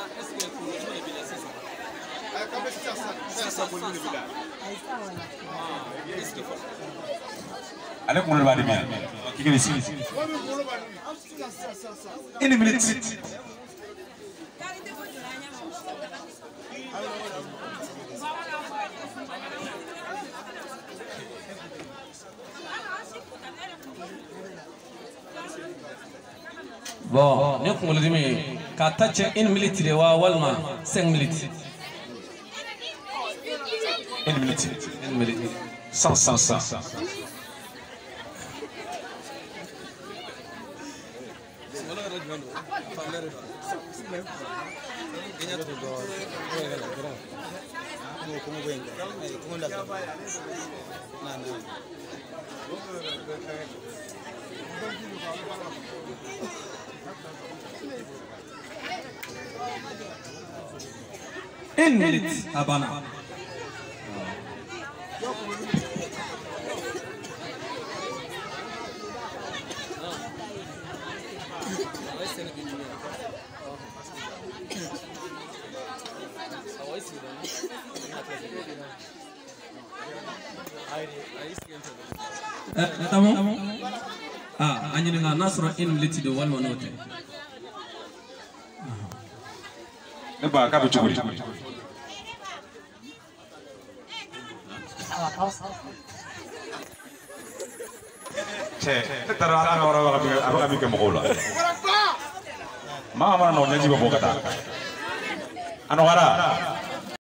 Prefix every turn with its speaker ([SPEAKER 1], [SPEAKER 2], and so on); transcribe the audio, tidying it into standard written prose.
[SPEAKER 1] Ale kungolo b'a di min k'i k'i sigi une minute
[SPEAKER 2] bon ne kungolo dimi ka ta cɛ 1 minute de wa walima 5 minutes
[SPEAKER 1] 1 minute
[SPEAKER 2] 1 minute
[SPEAKER 1] sans
[SPEAKER 2] une minute abana tamo anyini nga nasro 1 minute de walma note
[SPEAKER 1] ne ba ka be cuguri che ne tara ana ora mi ke mogola ma mana no nyaji bo kata ano gara